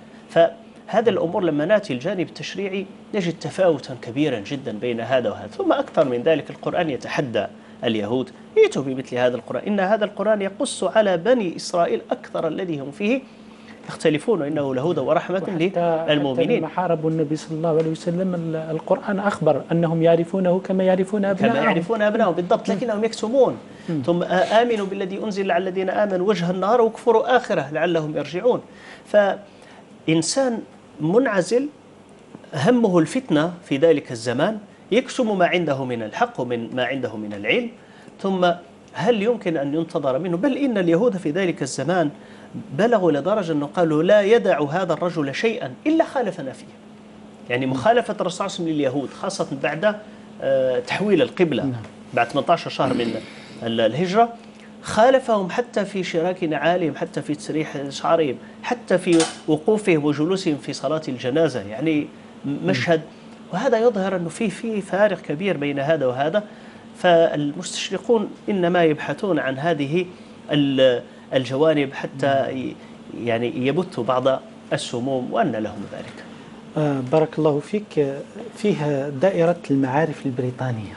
فهذا الأمور لما نأتي الجانب التشريعي نجد تفاوتا كبيرا جدا بين هذا وهذا. ثم أكثر من ذلك القرآن يتحدى اليهود: ائتوا بمثل هذا القرآن، إن هذا القرآن يقص على بني إسرائيل أكثر الذي هم فيه يختلفون إنه لهدى ورحمة للمؤمنين. لما حاربوا النبي صلى الله عليه وسلم القرآن أخبر أنهم يعرفونه كما يعرفون أبنائهم كما يعرفون أبنائهم بالضبط، لكنهم يكتمون. ثم آمنوا بالذي أنزل على الذين آمنوا وجه النهار واكفروا آخره لعلهم يرجعون. فإنسان منعزل همه الفتنة في ذلك الزمان، يكتم ما عنده من الحق ومن ما عنده من العلم، ثم هل يمكن أن ينتظر منه؟ بل إن اليهود في ذلك الزمان بلغوا لدرجة أنه قالوا لا يدع هذا الرجل شيئا إلا خالفنا فيه. يعني مخالفة الرسول صلى الله عليه وسلم لليهود خاصة بعد تحويل القبلة بعد ثمانية عشر شهر من الهجرة، خالفهم حتى في شراك نعالهم، حتى في تسريح شعرهم، حتى في وقوفهم وجلوسهم في صلاة الجنازة. يعني مشهد، وهذا يظهر أنه في في فارق كبير بين هذا وهذا. فالمستشرقون إنما يبحثون عن هذه الجوانب حتى يعني يبثوا بعض السموم، وأن لهم ذلك. آه بارك الله فيك. فيها دائرة المعارف البريطانية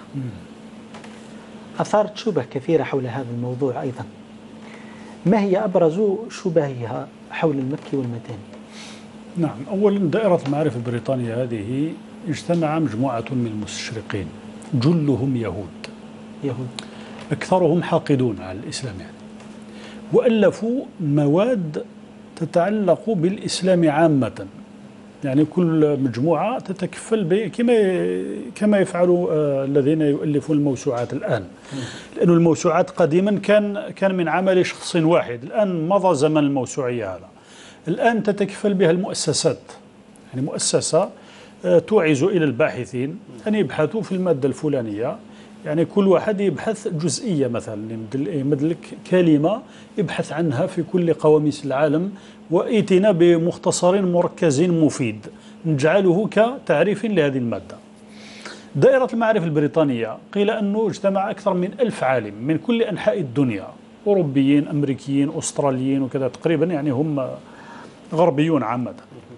أثارت شبه كثيرة حول هذا الموضوع أيضا. ما هي أبرز شبهها حول المكي والمدني؟ نعم، أولا دائرة المعارف البريطانية هذه اجتمع مجموعة من المستشرقين جلهم يهود يهود أكثرهم حاقدون على الإسلام يعني، وألفوا مواد تتعلق بالإسلام عامة. يعني كل مجموعة تتكفل كما كما يفعل الذين يؤلفون الموسوعات الآن، لأن الموسوعات قديما كان كان من عمل شخص واحد، الآن مضى زمن الموسوعية هذا. الآن تتكفل بها المؤسسات، يعني مؤسسة توعز إلى الباحثين أن يبحثوا في المادة الفلانية. يعني كل واحد يبحث جزئية، مثلا يمد لك كلمة يبحث عنها في كل قواميس العالم، وإتنا بمختصر مركز مفيد نجعله كتعريف لهذه المادة. دائرة المعارف البريطانية قيل أنه اجتمع أكثر من ألف عالم من كل أنحاء الدنيا، أوروبيين، أمريكيين، أستراليين وكذا تقريبا، يعني هم غربيون عامة،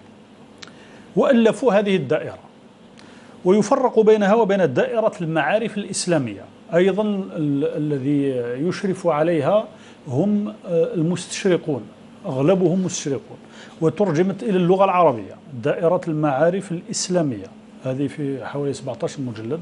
وألفوا هذه الدائرة. ويفرق بينها وبين دائرة المعارف الإسلامية أيضا، الذي يشرف عليها هم المستشرقون، أغلبهم مستشرقون، وترجمت إلى اللغة العربية دائرة المعارف الإسلامية، هذه في حوالي سبعة عشر مجلد.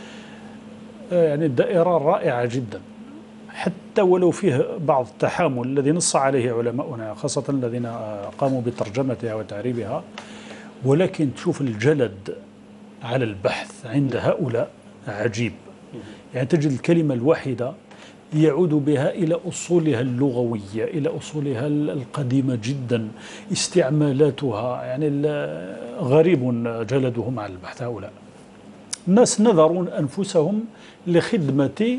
يعني الدائرة رائعة جدا، حتى ولو فيه بعض التحامل الذي نص عليه علماؤنا خاصة الذين قاموا بترجمتها وتعريبها، ولكن تشوف الجلد على البحث عند هؤلاء عجيب. يعني تجد الكلمة الواحدة يعود بها إلى أصولها اللغوية، إلى أصولها القديمة جدا، استعمالاتها، يعني غريب جلدهم على البحث. هؤلاء الناس نذروا أنفسهم لخدمة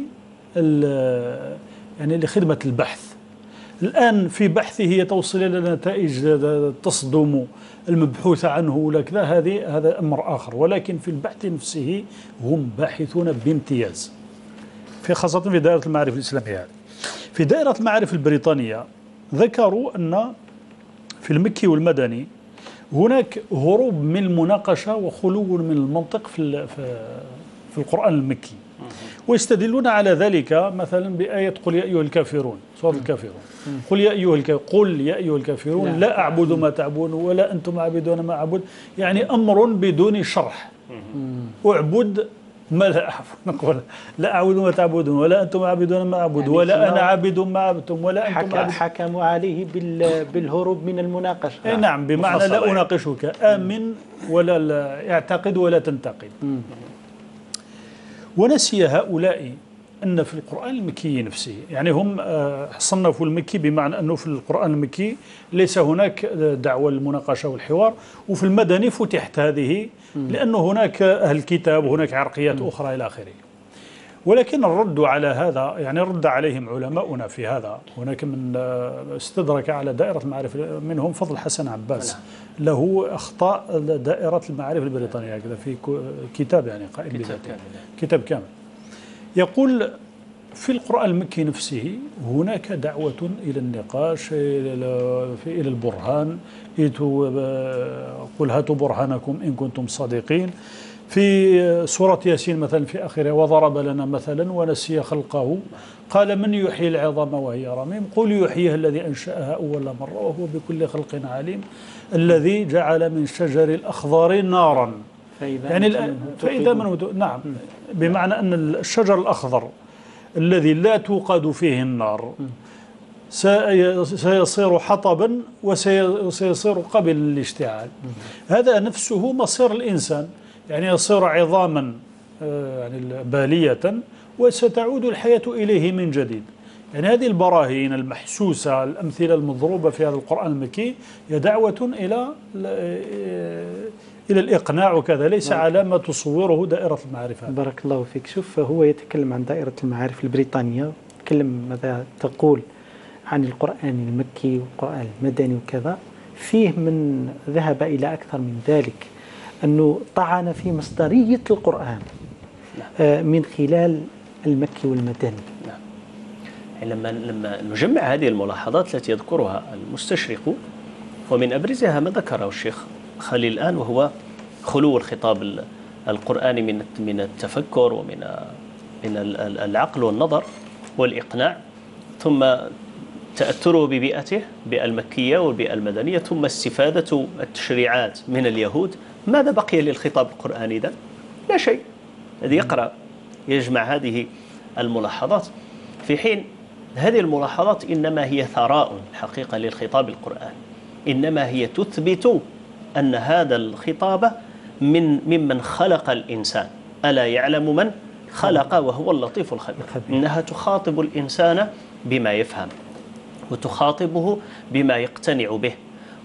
يعني لخدمة البحث. الآن في بحثه يتوصل إلى نتائج تصدم المبحوث عنه ولا كذا، هذه هذا أمر آخر، ولكن في البحث نفسه هم باحثون بامتياز، في خاصة في دائرة المعارف الإسلامية هذه. في دائرة المعارف البريطانية ذكروا أن في المكي والمدني هناك هروب من المناقشة وخلو من المنطق في في القرآن المكي، ويستدلون على ذلك مثلا بآية قل يا أيها الكافرون، سورة الكافرون، قل يا أيها الكافرون قل يا أيها الكافرون لا, لا أعبد ما تعبدون ولا أنتم عابدون ما أعبد. يعني أمر بدون شرح، أعبد ما لا نقول لا أعبد ما تعبدون ولا أنتم عابدون ما أعبد، يعني ولا أنا عابد ما عبدتم ولا أنتم عابدون. حكموا عليه بالهروب من المناقشة. نعم, نعم بمعنى لا أناقشك، آمن ولا لا اعتقد ولا تنتقد. مم. ونسي هؤلاء أن في القرآن المكي نفسه، يعني هم صنفوا المكي بمعنى أنه في القرآن المكي ليس هناك دعوة المناقشة والحوار، وفي المدني فتحت هذه لأنه هناك أهل الكتاب وهناك عرقيات أخرى إلى آخره. ولكن الرد على هذا، يعني رد عليهم علماؤنا في هذا. هناك من استدرك على دائرة المعارف منهم فضل حسن عباس، له أخطاء دائرة المعارف البريطانية كذا في كتاب، يعني قائم كتاب كامل. كتاب كامل يقول في القرآن المكي نفسه هناك دعوة إلى النقاش، إلى البرهان، قل هاتوا برهانكم إن كنتم صادقين. في سورة ياسين مثلا في آخرها وضرب لنا مثلا ونسي خلقه قال من يحيي العظام وهي رميم قل يحييها الذي أنشأها أول مرة وهو بكل خلق عليم الذي جعل من شجر الأخضر نارا يعني فإذا منه نعم، بمعنى أن الشجر الأخضر الذي لا توقد فيه النار سيصير حطبا وسيصير قابلا للاشتعال. هذا نفسه مصير الإنسان، يعني يصير عظاما يعني بالية وستعود الحياة إليه من جديد. يعني هذه البراهين المحسوسة، الأمثلة المضروبة في هذا القرآن المكي هي دعوة إلى إلى الإقناع وكذا، ليس على ما تصوره دائرة المعرفة. بارك الله فيك. شوف، هو يتكلم عن دائرة المعارف البريطانية، يتكلم ماذا تقول عن القرآن المكي والقرآن المدني وكذا. فيه من ذهب إلى أكثر من ذلك، أنه طعن في مصدرية القرآن من خلال المكي والمدني. نعم. لما لما نجمع هذه الملاحظات التي يذكرها المستشرق، ومن أبرزها ما ذكره الشيخ خليل الآن، وهو خلو الخطاب القرآني من من التفكر ومن من العقل والنظر والإقناع، ثم تأثره ببيئته، البيئة المكية والبيئة المدنية، ثم استفادة التشريعات من اليهود. ماذا بقي للخطاب القرآني إذن؟ لا شيء. الذي يقرأ يجمع هذه الملاحظات، في حين هذه الملاحظات إنما هي ثراء حقيقة للخطاب القرآني، إنما هي تثبت أن هذا الخطاب من ممن خلق الإنسان. ألا يعلم من خلق وهو اللطيف الخبير. إنها تخاطب الإنسان بما يفهم، وتخاطبه بما يقتنع به،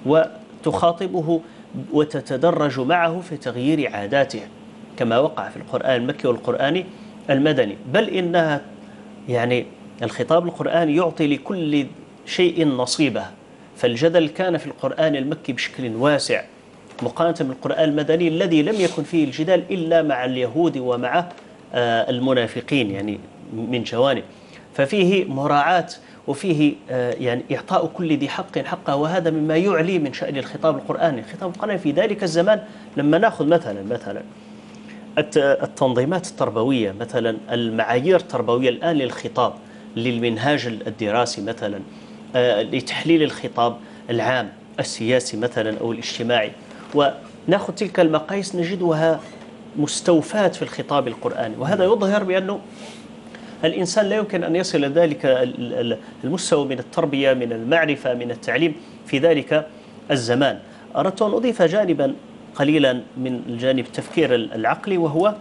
وتخاطبه وتتدرج معه في تغيير عاداته، كما وقع في القرآن المكي والقرآن المدني. بل إنها يعني الخطاب القرآني يعطي لكل شيء نصيبه. فالجدل كان في القرآن المكي بشكل واسع مقارنة بالقرآن المدني الذي لم يكن فيه الجدال إلا مع اليهود ومع المنافقين، يعني من جوانب. ففيه مراعاة وفيه يعني إعطاء كل ذي حق حقه، وهذا مما يعلي من شأن الخطاب القرآني. الخطاب القرآني في ذلك الزمان، لما نأخذ مثلا مثلا التنظيمات التربوية، مثلا المعايير التربوية الآن للخطاب، للمنهاج الدراسي مثلا، لتحليل الخطاب العام السياسي مثلا أو الاجتماعي، ونأخذ تلك المقاييس نجدها مستوفاة في الخطاب القرآني. وهذا يظهر بأنه الإنسان لا يمكن أن يصل ذلك المستوى من التربية، من المعرفة، من التعليم في ذلك الزمان. أردت أن أضيف جانبا قليلا من الجانب التفكير العقلي، وهو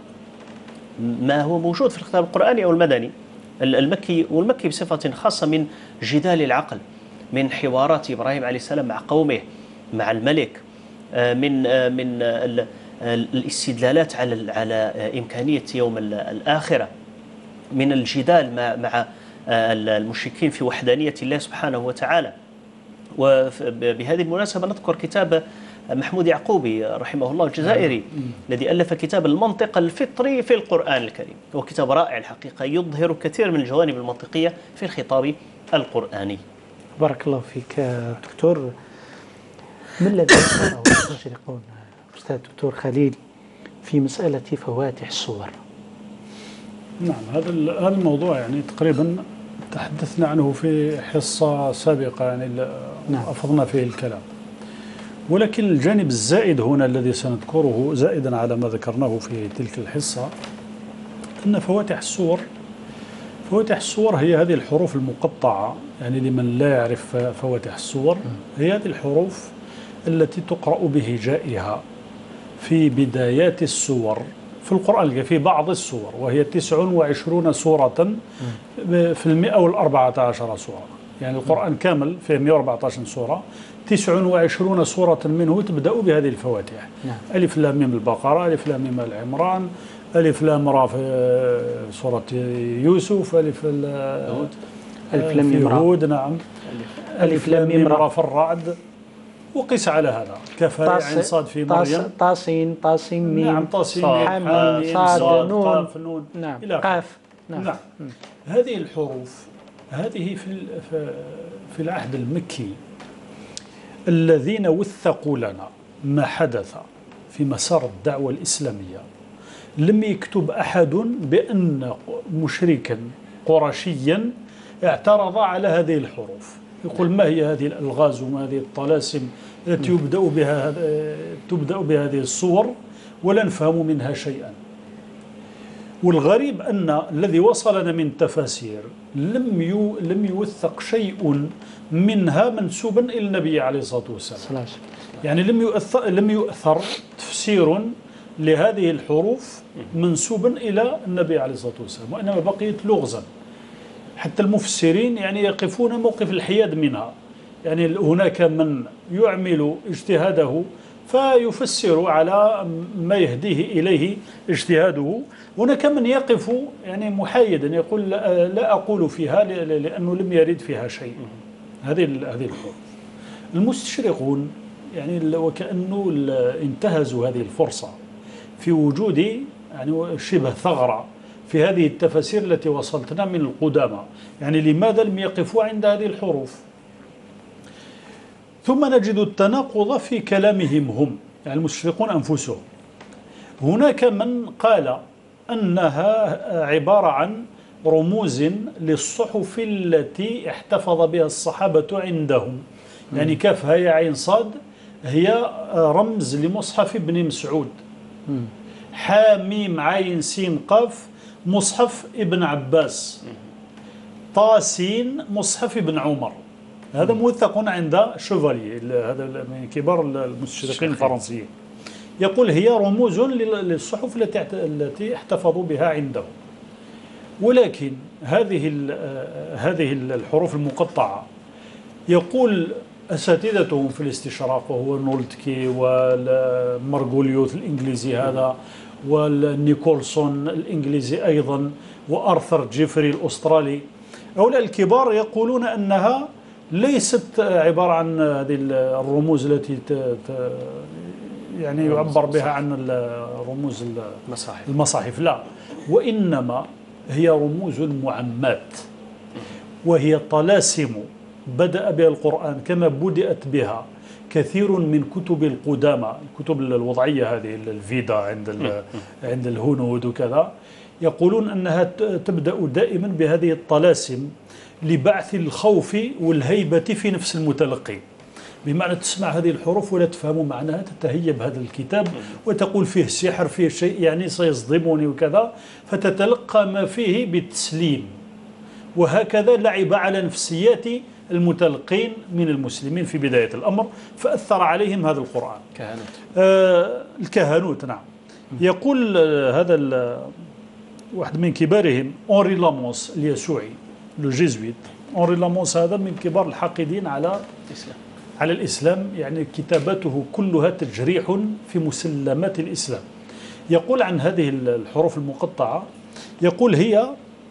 ما هو موجود في الخطاب القرآني أو المدني المكي والمكي بصفة خاصة، من جدال العقل، من حوارات إبراهيم عليه السلام مع قومه، مع الملك، من من الاستدلالات على على إمكانية يوم الآخرة، من الجدال مع المشركين في وحدانية الله سبحانه وتعالى. وبهذه المناسبة نذكر كتاب محمود يعقوبي رحمه الله الجزائري، الذي ألف كتاب المنطق الفطري في القرآن الكريم. هو كتاب رائع الحقيقة، يظهر كثير من الجوانب المنطقية في الخطاب القرآني. بارك الله فيك دكتور. ما الذي يقرأه المستشرقون أستاذ دكتور خليل في مسألة فواتح الصور؟ نعم، هذا هذا الموضوع يعني تقريبا تحدثنا عنه في حصة سابقة، يعني نعم. أفضنا فيه الكلام. ولكن الجانب الزائد هنا الذي سنذكره زائدا على ما ذكرناه في تلك الحصة، أن فواتح الصور فواتح الصور هي هذه الحروف المقطعة. يعني لمن لا يعرف فواتح الصور، هي هذه الحروف التي تقرأ بهجائها في بدايات السور في القرآن، في بعض السور، وهي تسع وعشرون سورة في المئة والأربعة عشر سورة. يعني القرآن كامل فيه مئة وأربعة عشر سورة، تسع وعشرون سورة منه تبدأ بهذه الفواتح. نعم. ألف لام ميم البقرة، ألف لام ميم العمران، ألف لام را في سورة يوسف، ألف هود، ألف لام ميم هود، نعم، ألف لام ميم را في الرعد، وقس على هذا كفى عين صاد في مريم، طاسين طاسين ميم، نعم، طاسين حاميم صاد نون، قاف نون، نعم، إلى قاف، نعم. نعم. هذه الحروف هذه في في العهد المكي الذين وثقوا لنا ما حدث في مسار الدعوة الإسلامية، لم يكتب أحد بأن مشركا قرشيا اعترض على هذه الحروف، يقول ما هي هذه الألغاز وما هذه الطلاسم التي يبدأ بها تبدأ بهذه الصور ولا نفهم منها شيئا. والغريب أن الذي وصلنا من تفاسير لم يو لم يوثق شيء منها منسوبا إلى النبي عليه الصلاة والسلام. يعني لم يؤثر لم يؤثر تفسير لهذه الحروف منسوبا إلى النبي عليه الصلاة والسلام، وإنما بقيت لغزا. حتى المفسرين يعني يقفون موقف الحياد منها. يعني هناك من يعمل اجتهاده فيفسر على ما يهديه إليه اجتهاده، هناك من يقف يعني محايدا يقول لا أقول فيها لأنه لم يرد فيها شيء. هذه هذه الحروف المستشرقون يعني وكأنه انتهزوا هذه الفرصة في وجود يعني شبه ثغرة في هذه التفاسير التي وصلتنا من القدامى. يعني لماذا لم يقفوا عند هذه الحروف؟ ثم نجد التناقض في كلامهم هم، يعني المستشرقون أنفسهم. هناك من قال أنها عبارة عن رموز للصحف التي احتفظ بها الصحابة عندهم. يعني كاف هاء عين صاد هي رمز لمصحف ابن مسعود، حاميم عين سين قاف مصحف ابن عباس، طاسين مصحف ابن عمر. هذا موثق عند شوفالي، هذا من كبار المستشرقين الفرنسيين. يقول هي رموز للصحف التي التي احتفظوا بها عندهم. ولكن هذه هذه الحروف المقطعة يقول أساتذتهم في الاستشراق، وهو نولتكي والمارغوليوث الإنجليزي هذا والنيكولسون الإنجليزي أيضا وأرثر جيفري الأسترالي، هؤلاء الكبار يقولون أنها ليست عبارة عن هذه الرموز التي يعني يعبر بها عن الرموز المصاحف المصاحف لا، وإنما هي رموز معمات، وهي طلاسم بدأ بها القرآن كما بدأت بها كثير من كتب القدامى، الكتب الوضعية هذه الفيدا عند عند الهنود وكذا. يقولون أنها تبدأ دائما بهذه الطلاسم لبعث الخوف والهيبة في نفس المتلقي، بمعنى تسمع هذه الحروف ولا تفهم معناها، تتهيب هذا الكتاب وتقول فيه سحر فيه شيء يعني سيصدمني وكذا، فتتلقى ما فيه بالتسليم. وهكذا لعب على نفسيات المتلقين من المسلمين في بداية الأمر، فأثر عليهم هذا القرآن. كهنوت. آه الكهنوت نعم. يقول آه هذا واحد من كبارهم أونري لامونس اليسوعي الجيزويت. أونري لامونس هذا من كبار الحاقدين على الإسلام. على الإسلام، يعني كتاباته كلها تجريح في مسلمات الإسلام. يقول عن هذه الحروف المقطعة، يقول هي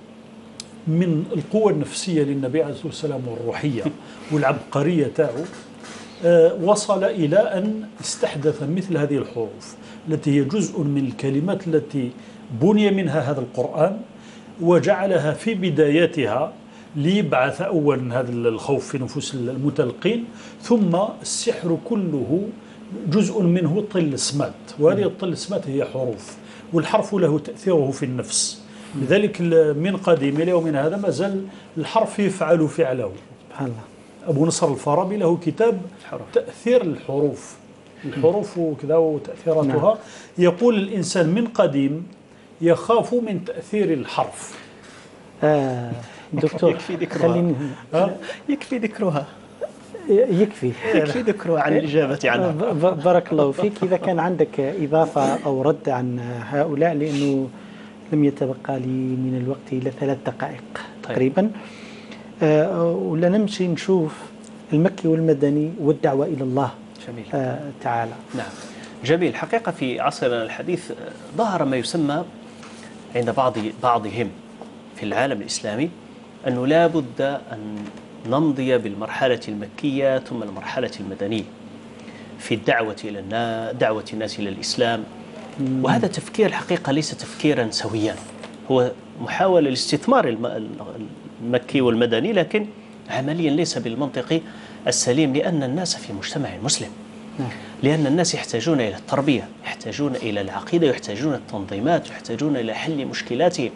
من القوة النفسية للنبي عليه الصلاة والسلام والروحية والعبقرية تاعه. أه وصل إلى أن استحدث مثل هذه الحروف التي هي جزء من الكلمات التي بني منها هذا القرآن، وجعلها في بدايتها ليبعث أولا هذا الخوف في نفوس المتلقين، ثم السحر كله جزء منه طلسمات، وهذه الطلسمات هي حروف، والحرف له تأثيره في النفس. لذلك من قديم إلى يومنا هذا ما زال الحرف يفعل فعله. سبحان الله. أبو نصر الفارابي له كتاب تأثير الحروف، الحروف وكذا وتأثيراتها. يقول الإنسان من قديم يخاف من تأثير الحرف. آه دكتور يكفي ذكرها. يكفي ذكرها يكفي يكفي ذكرها عن الإجابة عنها. بارك الله فيك. إذا كان عندك إضافة أو رد عن هؤلاء، لأنه لم يتبقى لي من الوقت إلا ثلاث دقائق تقريبا. آه ولا نمشي نشوف المكي والمدني والدعوة إلى الله. جميل. آه تعالى. نعم جميل. حقيقة في عصرنا الحديث ظهر ما يسمى عند بعض بعضهم في العالم الإسلامي أنه لا بد أن نمضي بالمرحلة المكية ثم المرحلة المدنية في الدعوة إلى الناس، دعوة الناس إلى الإسلام. وهذا تفكير الحقيقة ليس تفكيرا سويا، هو محاولة لاستثمار المكي والمدني، لكن عمليا ليس بالمنطق السليم، لأن الناس في مجتمع مسلم، لأن الناس يحتاجون إلى التربية، يحتاجون إلى العقيدة، يحتاجون التنظيمات، يحتاجون إلى حل مشكلاتهم.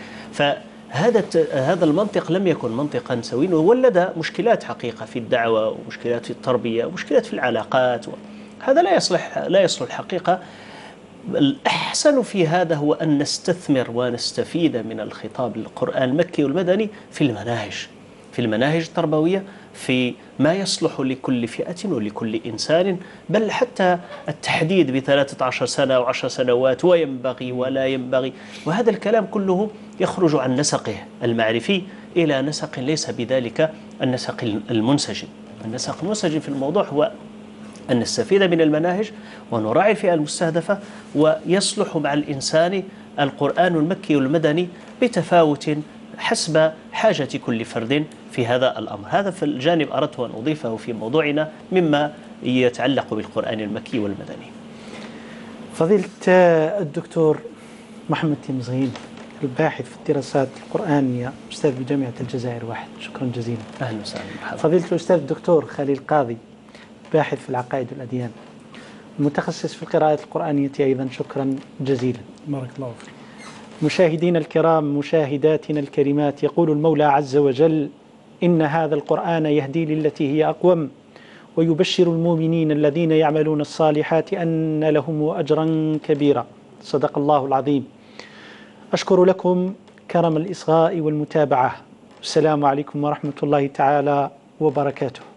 فهذا هذا المنطق لم يكن منطقا سويا، وولد مشكلات حقيقة في الدعوة ومشكلات في التربية ومشكلات في العلاقات. هذا لا يصلح لا يصلح الحقيقة الأحسن في هذا هو أن نستثمر ونستفيد من الخطاب القرآن المكي والمدني في المناهج في المناهج التربوية، في ما يصلح لكل فئة ولكل إنسان، بل حتى التحديد بثلاثة عشر سنة أو عشر سنوات وينبغي ولا ينبغي، وهذا الكلام كله يخرج عن نسقه المعرفي إلى نسق ليس بذلك النسق المنسجم. النسق المنسجم في الموضوع هو أن نستفيد من المناهج ونراعي الفئة المستهدفة، ويصلح مع الإنسان القرآن المكي والمدني بتفاوت حسب حاجة كل فرد في هذا الأمر. هذا في الجانب أردت أن أضيفه في موضوعنا مما يتعلق بالقرآن المكي والمدني. فضيلة الدكتور محمد تيمزغيل، الباحث في الدراسات القرآنية، أستاذ بجامعة الجزائر واحد، شكرا جزيلا. أهلا وسهلا. فضيلة الأستاذ الدكتور خليل قاضي، باحث في العقائد والأديان، متخصص في القراءات القرآنية أيضا، شكرا جزيلا. بارك الله فيك. مشاهدينا الكرام، مشاهداتنا الكريمات، يقول المولى عز وجل: إن هذا القرآن يهدي للتي هي أقوم ويبشر المؤمنين الذين يعملون الصالحات أن لهم أجرا كبيرا. صدق الله العظيم. أشكر لكم كرم الإصغاء والمتابعة. السلام عليكم ورحمة الله تعالى وبركاته.